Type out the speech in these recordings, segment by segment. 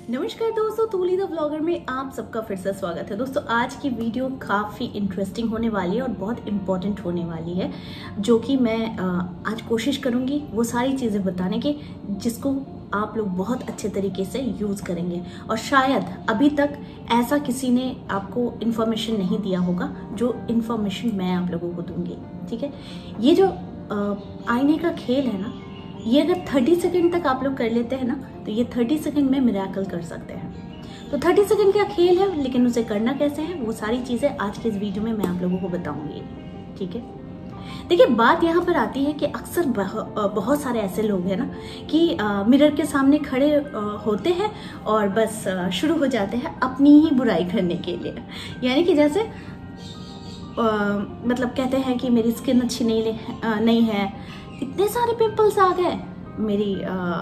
नमस्कार दोस्तों, तूली the vlogger में आप सबका फिर से स्वागत है। दोस्तों आज की वीडियो काफ़ी इंटरेस्टिंग होने वाली है और बहुत इम्पोर्टेंट होने वाली है, जो कि मैं आज कोशिश करूंगी वो सारी चीज़ें बताने की जिसको आप लोग बहुत अच्छे तरीके से यूज़ करेंगे। और शायद अभी तक ऐसा किसी ने आपको इन्फॉर्मेशन नहीं दिया होगा जो इन्फॉर्मेशन मैं आप लोगों को दूंगी। ठीक है, ये जो आईने का खेल है ना, ये अगर 30 सेकंड तक आप लोग कर लेते हैं ना, तो ये 30 सेकंड में मिरेकल कर सकते हैं। तो 30 सेकंड का खेल है, लेकिन उसे करना कैसे है वो सारी चीज़ें आज के इस वीडियो में मैं आप लोगों को बताऊंगी। ठीक है, देखिए बात यहाँ पर आती है कि अक्सर बहुत सारे ऐसे लोग हैं ना कि मिरर के सामने खड़े होते हैं और बस शुरू हो जाते हैं अपनी ही बुराई करने के लिए। यानी कि जैसे मतलब कहते हैं कि मेरी स्किन अच्छी नहीं है, इतने सारे पिंपल्स आ गए, मेरी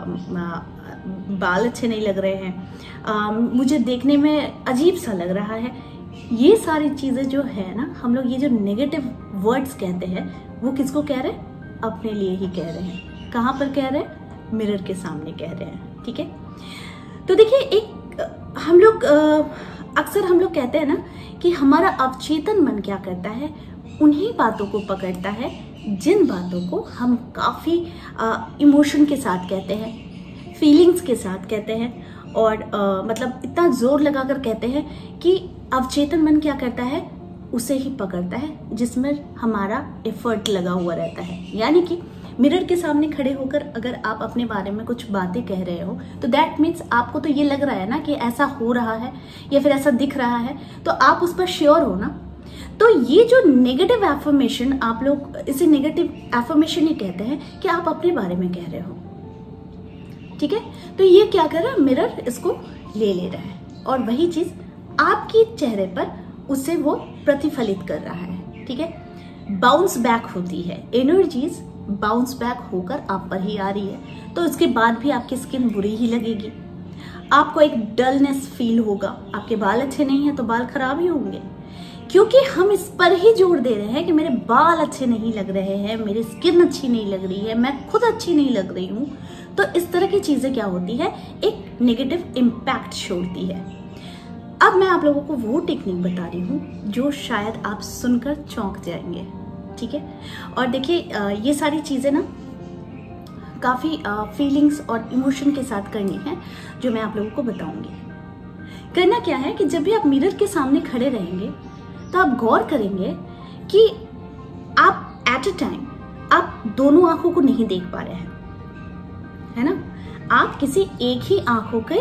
बाल अच्छे नहीं लग रहे हैं, मुझे देखने में अजीब सा लग रहा है। ये सारी चीज़ें जो है ना, हम लोग ये जो नेगेटिव वर्ड्स कहते हैं वो किसको कह रहे हैं? अपने लिए ही कह रहे हैं। कहाँ पर कह रहे हैं? मिरर के सामने कह रहे हैं। ठीक है, तो देखिए एक हम लोग अक्सर हम लोग कहते हैं ना कि हमारा अवचेतन मन क्या करता है, उन्हीं बातों को पकड़ता है जिन बातों को हम काफ़ी इमोशन के साथ कहते हैं, फीलिंग्स के साथ कहते हैं और मतलब इतना जोर लगाकर कहते हैं कि अवचेतन मन क्या करता है, उसे ही पकड़ता है जिसमें हमारा एफर्ट लगा हुआ रहता है। यानी कि मिरर के सामने खड़े होकर अगर आप अपने बारे में कुछ बातें कह रहे हो तो दैट मीन्स आपको तो ये लग रहा है ना कि ऐसा हो रहा है या फिर ऐसा दिख रहा है, तो आप उस पर श्योर हो ना। तो ये जो नेगेटिव एफर्मेशन, आप लोग इसे नेगेटिव एफर्मेशन ही कहते हैं कि आप अपने बारे में कह रहे हो। ठीक है, तो ये क्या कर रहा है, मिरर इसको ले रहा है और वही चीज आपके चेहरे पर उसे वो प्रतिफलित कर रहा है। ठीक है, बाउंस बैक होती है, एनर्जीज बाउंस बैक होकर आप पर ही आ रही है, तो इसके बाद भी आपकी स्किन बुरी ही लगेगी, आपको एक डलनेस फील होगा, आपके बाल अच्छे नहीं है तो बाल खराब ही होंगे, क्योंकि हम इस पर ही जोर दे रहे हैं कि मेरे बाल अच्छे नहीं लग रहे हैं, मेरी स्किन अच्छी नहीं लग रही है, मैं खुद अच्छी नहीं लग रही हूँ। तो इस तरह की चीजें क्या होती है, एक नेगेटिव इम्पैक्ट छोड़ती है। अब मैं आप लोगों को वो टेक्निक बता रही हूँ जो शायद आप सुनकर चौंक जाएंगे। ठीक है, और देखिए ये सारी चीजें ना काफी फीलिंग्स और इमोशन के साथ करनी है, जो मैं आप लोगों को बताऊंगी। करना क्या है कि जब भी आप मिरर के सामने खड़े रहेंगे तो आप गौर करेंगे कि आप एट अ टाइम आप दोनों आंखों को नहीं देख पा रहे हैं, है ना। आप किसी एक ही आंखों के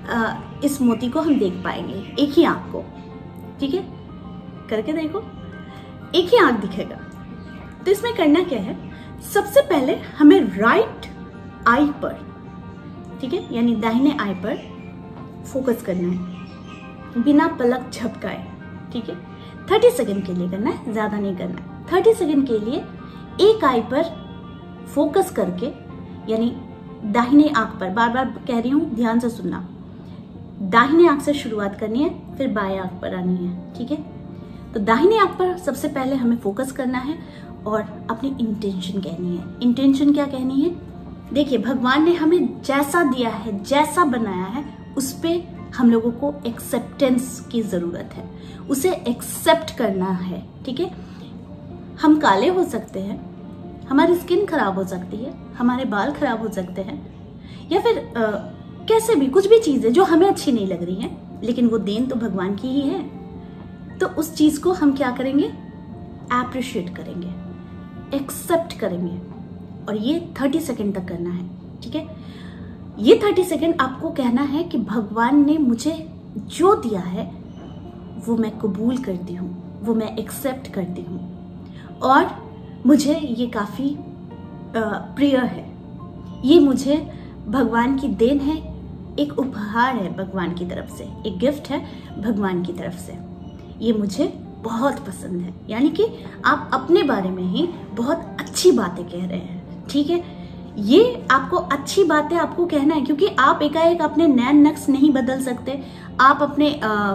इस मोती को हम देख पाएंगे, एक ही आंख को। ठीक है, करके देखो, एक ही आंख दिखेगा। तो इसमें करना क्या है, सबसे पहले हमें राइट आई पर, ठीक है, यानी दाहिने आई पर फोकस करना है बिना पलक झपकाए। ठीक है, 30 सेकंड के लिए करना है, ज्यादा नहीं करना है। 30 सेकंड के लिए एक आई पर फोकस करके, यानी दाहिने आंख पर, बार बार कह रही हूं ध्यान से सुनना, दाहिने आंख से शुरुआत करनी है, फिर बाएं आंख पर आनी है। ठीक है, तो दाहिने आंख पर सबसे पहले हमें फोकस करना है और अपनी इंटेंशन कहनी है। इंटेंशन क्या कहनी है, देखिए भगवान ने हमें जैसा दिया है, जैसा बनाया है, उस पे हम लोगों को एक्सेप्टेंस की जरूरत है, उसे एक्सेप्ट करना है। ठीक है, हम काले हो सकते हैं, हमारी स्किन खराब हो सकती है, हमारे बाल खराब हो सकते हैं, या फिर कैसे भी कुछ भी चीजें जो हमें अच्छी नहीं लग रही हैं, लेकिन वो देन तो भगवान की ही है। तो उस चीज को हम क्या करेंगे, एप्रिशिएट करेंगे, एक्सेप्ट करेंगे, और ये 30 सेकंड तक करना है। ठीक है, ये 30 सेकंड आपको कहना है कि भगवान ने मुझे जो दिया है वो मैं कबूल करती हूँ, वो मैं एक्सेप्ट करती हूँ, और मुझे ये काफी प्रिय है, ये मुझे भगवान की देन है, एक उपहार है भगवान की तरफ से, एक गिफ्ट है भगवान की तरफ से, ये मुझे बहुत पसंद है। यानी कि आप अपने बारे में ही बहुत अच्छी बातें कह रहे हैं। ठीक है, ये आपको अच्छी बातें आपको कहना है, क्योंकि आप एकाएक अपने नैन नक्श नहीं बदल सकते, आप अपने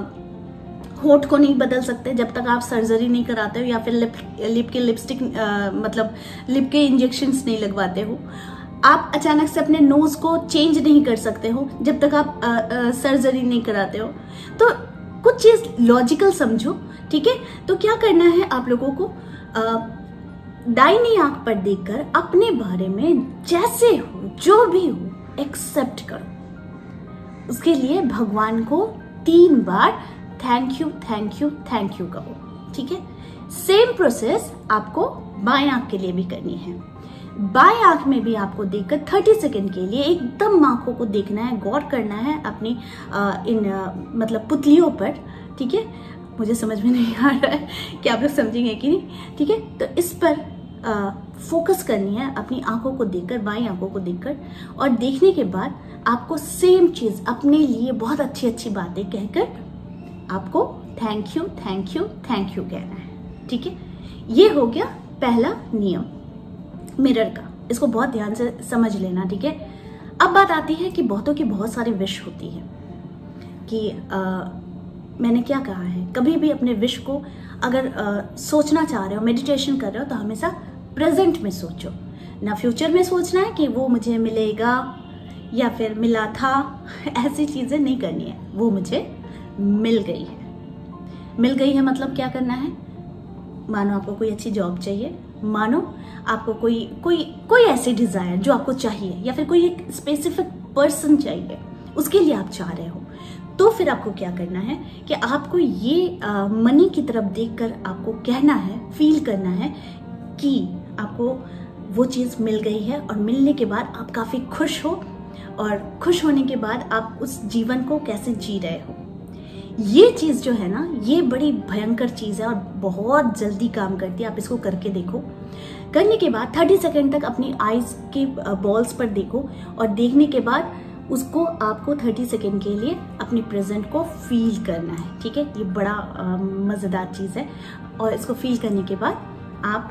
होठ को नहीं बदल सकते जब तक आप सर्जरी नहीं कराते हो, या फिर लिप के लिपस्टिक मतलब लिप के इंजेक्शंस नहीं लगवाते हो। आप अचानक से अपने नोज को चेंज नहीं कर सकते हो जब तक आप सर्जरी नहीं कराते हो। तो कुछ चीज लॉजिकल समझो, ठीक है। तो क्या करना है आप लोगों को, दाहिनी आंख पर देखकर अपने बारे में जैसे हो जो भी हो एक्सेप्ट करो। उसके लिए भगवान को 3 बार thank you thank you thank you कहो, ठीक है। सेम प्रोसेस आपको बाएं आंख के लिए भी करनी है। बाएं आंख में भी आपको देखकर 30 सेकंड के लिए एकदम आंखों को देखना है, गौर करना है अपनी मतलब पुतलियों पर, ठीक है। मुझे समझ में नहीं आ रहा है कि आप लोग समझेंगे कि नहीं, ठीक है। तो इस पर फोकस करनी है, अपनी आंखों को देखकर, बाएं आंखों को देखकर, और देखने के बाद आपको सेम चीज अपने लिए बहुत अच्छी अच्छी बातें कहकर आपको thank you thank you thank you कहना है, ठीक है। ये हो गया पहला नियम मिरर का, इसको बहुत ध्यान से समझ लेना, ठीक है। अब बात आती है कि बहुतों की बहुत सारी विश होती है कि मैंने क्या कहा है, कभी भी अपने विश को अगर सोचना चाह रहे हो, मेडिटेशन कर रहे हो, तो हमेशा प्रेजेंट में सोचो, ना फ्यूचर में सोचना है कि वो मुझे मिलेगा या फिर मिला था। ऐसी चीजें नहीं करनी है, वो मुझे मिल गई है। मिल गई है मतलब क्या करना है, मानो आपको कोई अच्छी जॉब चाहिए, मानो आपको कोई ऐसी डिजायर जो आपको चाहिए, या फिर कोई एक स्पेसिफिक पर्सन चाहिए, उसके लिए आप चाह रहे हो, तो फिर आपको क्या करना है कि आपको ये मनी की तरफ देखकर आपको कहना है, फील करना है कि आपको वो चीज मिल गई है, और मिलने के बाद आप काफी खुश हो, और खुश होने के बाद आप उस जीवन को कैसे जी रहे हो। ये चीज जो है ना, ये बड़ी भयंकर चीज है और बहुत जल्दी काम करती है। आप इसको करके देखो। करने के बाद 30 सेकंड तक अपनी आईज के बॉल्स पर देखो, और देखने के बाद उसको आपको 30 सेकंड के लिए अपने प्रेजेंट को फील करना है, ठीक है। ये बड़ा मजेदार चीज है, और इसको फील करने के बाद आप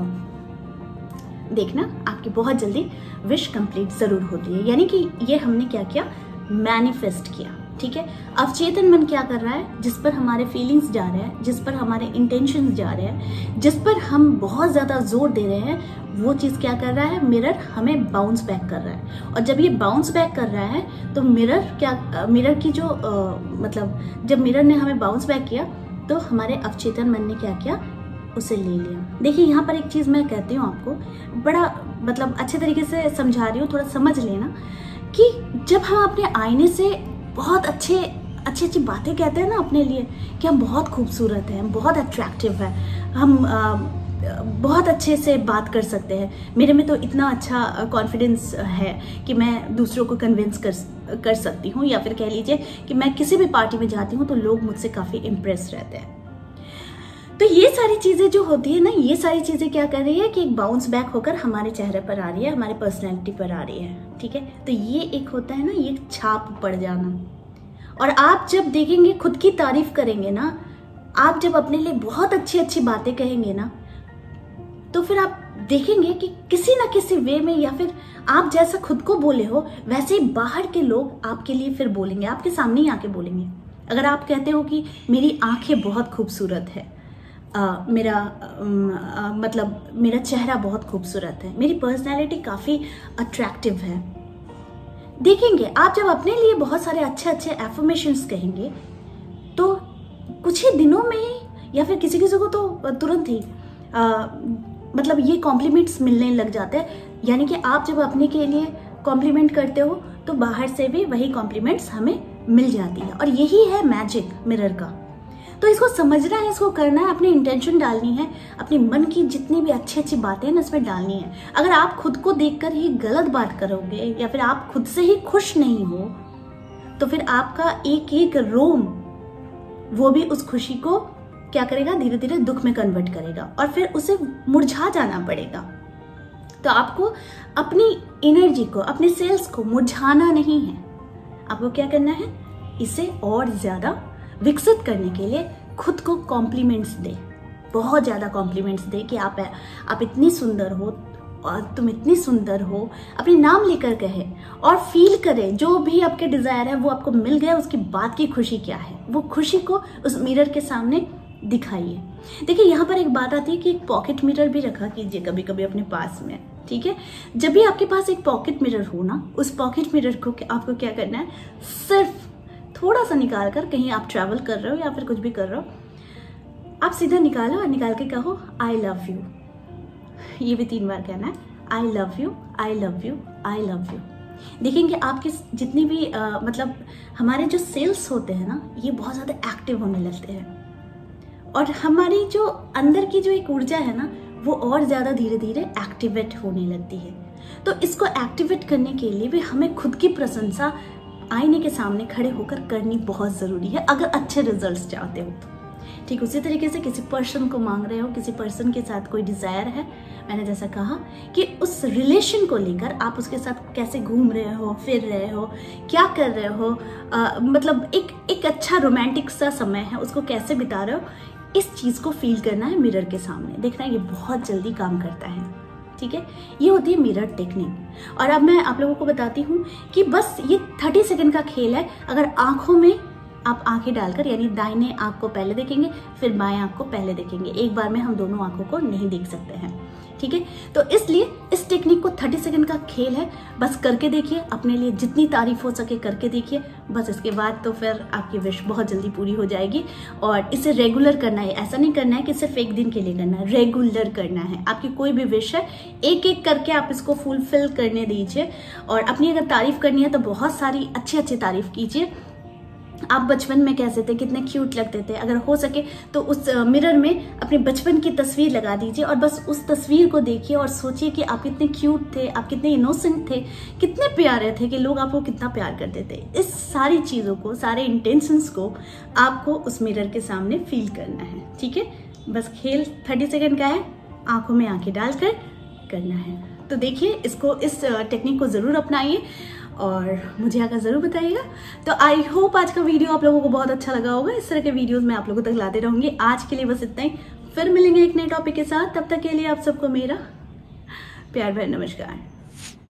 देखना आपकी बहुत जल्दी विश कंप्लीट जरूर होती है। यानी कि ये हमने क्या किया, मैनिफेस्ट किया, ठीक है। अवचेतन मन क्या कर रहा है, जिस पर हमारे फीलिंग्स जा रहे हैं, जिस पर हमारे इंटेंशंस जा रहे हैं, जिस पर हम बहुत ज्यादा जोर दे रहे हैं, वो चीज क्या कर रहा है, मिरर हमें बाउंस बैक कर रहा है। और जब ये बाउंस बैक कर रहा है तो मिरर की जो मतलब जब मिरर ने हमें बाउंस बैक किया तो हमारे अवचेतन मन ने क्या किया, उसे ले लिया। देखिए यहाँ पर एक चीज मैं कहती हूँ आपको, बड़ा मतलब अच्छे तरीके से समझा रही हूँ, थोड़ा समझ लेना, कि जब हम अपने आईने से बहुत अच्छी बातें कहते हैं ना अपने लिए, कि हम बहुत खूबसूरत हैं, हम बहुत अट्रैक्टिव है, हम बहुत अच्छे से बात कर सकते हैं, मेरे में तो इतना अच्छा कॉन्फिडेंस है कि मैं दूसरों को कन्विंस कर सकती हूँ, या फिर कह लीजिए कि मैं किसी भी पार्टी में जाती हूँ तो लोग मुझसे काफी इम्प्रेस रहते हैं। तो ये सारी चीजें जो होती है ना, ये सारी चीजें क्या कर रही है कि एक बाउंस बैक होकर हमारे चेहरे पर आ रही है, हमारे पर्सनैलिटी पर आ रही है, ठीक है। तो ये एक होता है ना, ये छाप पड़ जाना। और आप जब देखेंगे, खुद की तारीफ करेंगे ना, आप जब अपने लिए बहुत अच्छी बातें कहेंगे ना, तो फिर आप देखेंगे कि किसी ना किसी वे में, या फिर आप जैसा खुद को बोले हो वैसे ही बाहर के लोग आपके लिए फिर बोलेंगे, आपके सामने ही आके बोलेंगे। अगर आप कहते हो कि मेरी आंखें बहुत खूबसूरत है, मेरा चेहरा बहुत खूबसूरत है, मेरी पर्सनैलिटी काफी अट्रैक्टिव है, देखेंगे आप जब अपने लिए बहुत सारे अच्छे एफर्मेशंस कहेंगे तो कुछ ही दिनों में ही, या फिर किसी को तो तुरंत ही मतलब ये कॉम्प्लीमेंट्स मिलने लग जाते हैं। यानी कि आप जब अपने के लिए कॉम्प्लीमेंट करते हो तो बाहर से भी वही कॉम्प्लीमेंट्स हमें मिल जाती है। और यही है मैजिक मिरर का। तो इसको समझना है, इसको करना है, अपनी इंटेंशन डालनी है, अपने मन की जितनी भी अच्छी बातें हैं ना इसमें डालनी है। अगर आप खुद को देखकर ही गलत बात करोगे, या फिर आप खुद से ही खुश नहीं हो, तो फिर आपका एक एक रोम वो भी उस खुशी को क्या करेगा, धीरे धीरे दुख में कन्वर्ट करेगा, और फिर उसे मुरझा जाना पड़ेगा। तो आपको अपनी एनर्जी को, अपने सेल्स को मुरझाना नहीं है, आपको क्या करना है, इसे और ज्यादा विकसित करने के लिए खुद को कॉम्प्लीमेंट्स दे, बहुत ज्यादा कॉम्प्लीमेंट्स दे कि आप इतनी सुंदर हो, और तुम इतनी सुंदर हो, अपने नाम लेकर कहे, और फील करे जो भी आपके डिजायर है वो आपको मिल गया, उसकी बात की खुशी क्या है, वो खुशी को उस मिरर के सामने दिखाइए। देखिए यहाँ पर एक बात आती है कि एक पॉकेट मिरर भी रखा कीजिए कभी कभी अपने पास में। ठीक है। जब भी आपके पास एक पॉकेट मिरर हो ना, उस पॉकेट मिरर को आपको क्या करना है, सिर्फ थोड़ा सा निकाल कर, कहीं आप ट्रैवल कर रहे हो या फिर कुछ भी कर रहे हो, आप सीधा निकालो और निकाल के कहो आई लव यू। ये भी 3 बार कहना है, I love you, I love you, I love you. देखेंगे आपके जितनी भी मतलब हमारे जो सेल्स होते हैं ना, ये बहुत ज़्यादा एक्टिव होने लगते हैं और हमारी जो अंदर की जो एक ऊर्जा है ना, वो और ज़्यादा धीरे धीरे एक्टिवेट होने लगती है। तो इसको एक्टिवेट करने के लिए भी हमें खुद की प्रशंसा आईने के सामने खड़े होकर करनी बहुत ज़रूरी है, अगर अच्छे रिजल्ट्स चाहते हो तो। ठीक उसी तरीके से किसी पर्सन को मांग रहे हो, किसी पर्सन के साथ कोई डिज़ायर है, मैंने जैसा कहा कि उस रिलेशन को लेकर आप उसके साथ कैसे घूम रहे हो, फिर रहे हो, क्या कर रहे हो, मतलब एक अच्छा रोमांटिक सा समय है, उसको कैसे बिता रहे हो, इस चीज़ को फील करना है मिरर के सामने। देखना ये बहुत जल्दी काम करता है। ठीक है, ये होती है मिरर टेक्निक। और अब मैं आप लोगों को बताती हूँ कि बस ये 30 सेकंड का खेल है। अगर आंखों में आप आंखें डालकर, यानी दाहिने आंख को पहले देखेंगे फिर बाएं आंख को पहले देखेंगे, एक बार में हम दोनों आंखों को नहीं देख सकते हैं। ठीक है, तो इसलिए इस टेक्निक को 30 सेकंड का खेल है, बस करके देखिए, अपने लिए जितनी तारीफ हो सके करके देखिए, बस इसके बाद तो फिर आपकी विश बहुत जल्दी पूरी हो जाएगी। और इसे रेगुलर करना है, ऐसा नहीं करना है कि सिर्फ एक दिन के लिए करना है, रेगुलर करना है। आपकी कोई भी विश है, एक एक करके आप इसको फुलफिल करने दीजिए। और अपनी अगर तारीफ करनी है तो बहुत सारी अच्छी तारीफ कीजिए। आप बचपन में कैसे थे, कितने क्यूट लगते थे, अगर हो सके तो उस मिरर में अपने बचपन की तस्वीर लगा दीजिए और बस उस तस्वीर को देखिए और सोचिए कि आप कितने क्यूट थे, आप कितने इनोसेंट थे, कितने प्यारे थे, कि लोग आपको कितना प्यार करते थे। इस सारी चीज़ों को, सारे इंटेंशंस को आपको उस मिरर के सामने फील करना है। ठीक है, बस खेल 30 सेकंड का है, आंखों में आंखें डालकर करना है। तो देखिए, इसको, इस टेक्निक को ज़रूर अपनाइए और मुझे आकर ज़रूर बताइएगा। तो आई होप आज का वीडियो आप लोगों को बहुत अच्छा लगा होगा। इस तरह के वीडियोस मैं आप लोगों तक लाते रहूंगी। आज के लिए बस इतना ही, फिर मिलेंगे एक नए टॉपिक के साथ। तब तक के लिए आप सबको मेरा प्यार भरा नमस्कार।